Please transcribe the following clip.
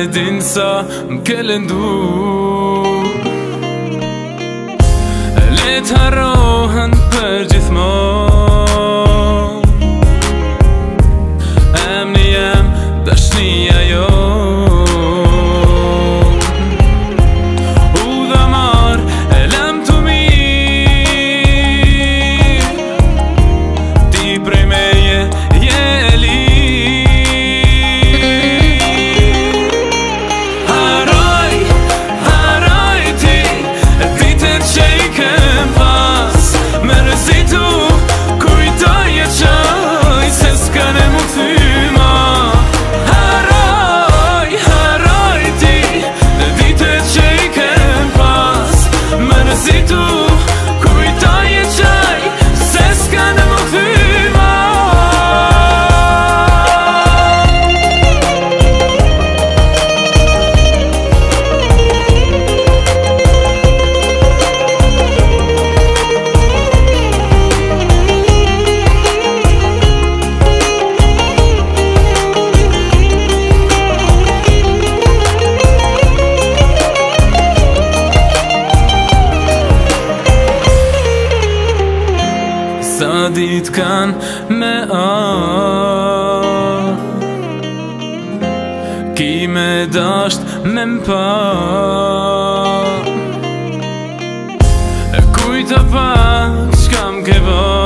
din sa m'kelle ndu Le t'harrohen për gjithmon Emni jem, dashnia jo U dha mar, e lem të mirë Ti prej meje, je Sa dit kan me Ki me dasht me m'pa E kujta pak qka m'ke ba